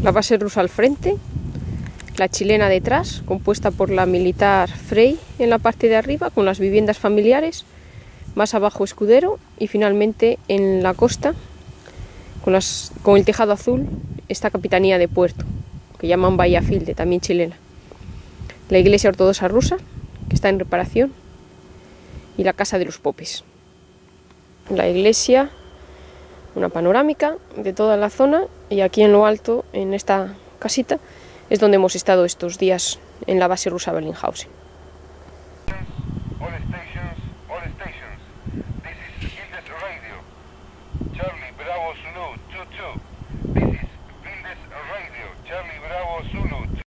La base rusa al frente, la chilena detrás, compuesta por la militar Frey en la parte de arriba, con las viviendas familiares, más abajo Escudero, y finalmente en la costa, con el tejado azul, esta capitanía de puerto, que llaman Bahía Filde, también chilena. La iglesia ortodoxa rusa, que está en reparación, y la casa de los popes. La iglesia, una panorámica de toda la zona, y aquí en lo alto, en esta casita, es donde hemos estado estos días en la base rusa Bellinghausen.